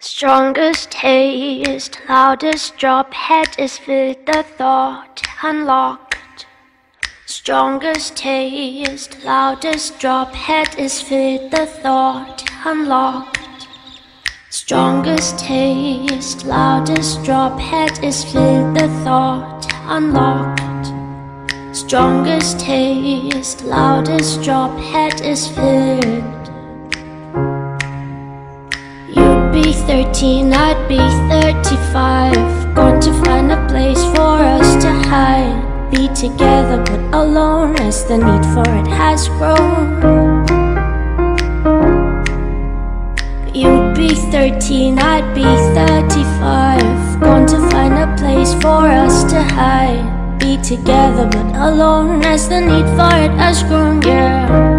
Strongest taste, loudest drop, head is with the thought unlocked. Strongest taste, loudest drop, head is with the thought unlocked. Strongest taste, loudest drop, head is with the thought unlocked. Strongest taste, loudest drop, head is filled. You'd be 13, I'd be 35. Going to find a place for us to hide. Be together but alone as the need for it has grown. You'd be 13, I'd be 35. Going to find a place for us to hide. Be together but alone as the need for it has grown, yeah.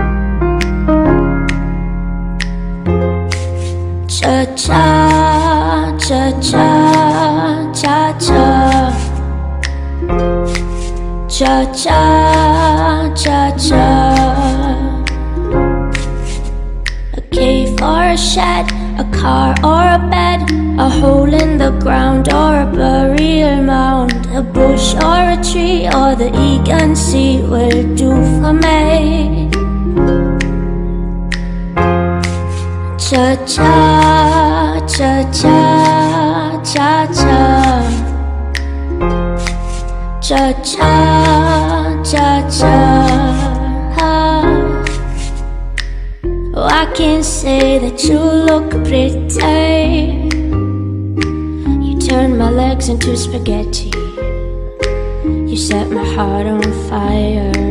Cha-cha, cha-cha, cha-cha. Cha-cha, cha-cha. A cave or a shed, a car or a bed, a hole in the ground or a burial mound, a bush or a tree or the Aegean Sea will do for me. Cha-cha, cha-cha, cha-cha. Cha-cha, cha-cha. Oh, I can say that you look pretty. You turn my legs into spaghetti. You set my heart on fire.